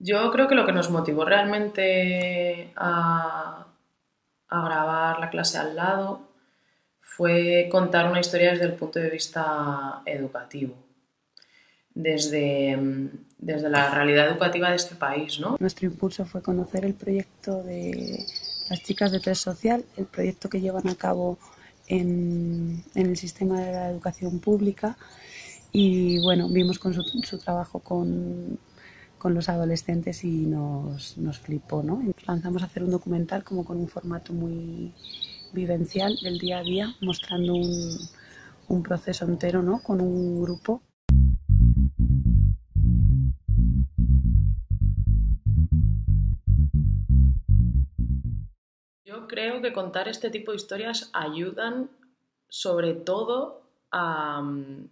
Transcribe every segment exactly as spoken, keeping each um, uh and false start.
Yo creo que lo que nos motivó realmente a, a grabar la clase al lado fue contar una historia desde el punto de vista educativo, desde, desde la realidad educativa de este país, ¿no? Nuestro impulso fue conocer el proyecto de las chicas de Tres Social, el proyecto que llevan a cabo en, en el sistema de la educación pública, y bueno, vimos con su, su trabajo con, con los adolescentes y nos, nos flipó, ¿no? Lanzamos a hacer un documental como con un formato muy vivencial del día a día, mostrando un, un proceso entero, ¿no? Con un grupo. Yo creo que contar este tipo de historias ayudan sobre todo a,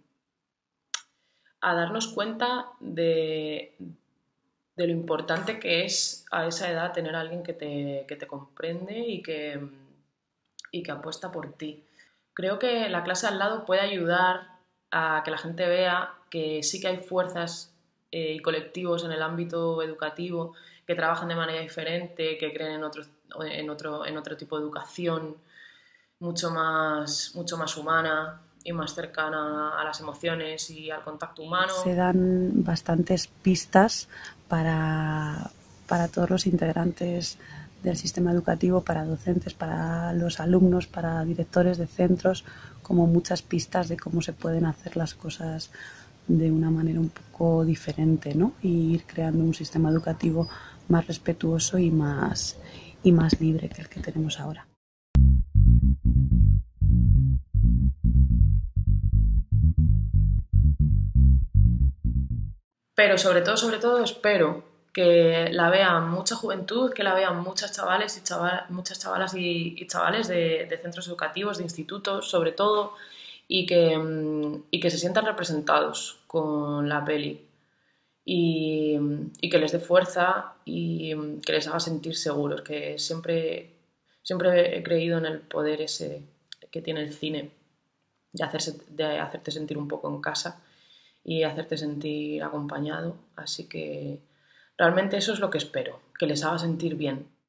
a darnos cuenta de, de lo importante que es a esa edad tener a alguien que te, que te comprende y que, y que apuesta por ti. Creo que la clase al lado puede ayudar a que la gente vea que sí que hay fuerzas eh, y colectivos en el ámbito educativo que trabajan de manera diferente, que creen en otro, en otro, en otro tipo de educación mucho más, mucho más humana y más cercana a las emociones y al contacto humano. Se dan bastantes pistas para, para todos los integrantes del sistema educativo, para docentes, para los alumnos, para directores de centros, como muchas pistas de cómo se pueden hacer las cosas de una manera un poco diferente, ¿no? Y ir creando un sistema educativo más respetuoso y más, y más libre que el que tenemos ahora. Pero sobre todo, sobre todo, espero que la vean mucha juventud, que la vean muchas chavales y chaval, muchas chavalas y, y chavales de, de, centros educativos, de institutos, sobre todo, y que, y que se sientan representados con la peli. Y, y que les dé fuerza y que les haga sentir seguros, que siempre, siempre he creído en el poder ese que tiene el cine de, hacerse, de hacerte sentir un poco en casa y hacerte sentir acompañado. Así que realmente eso es lo que espero, que les haga sentir bien.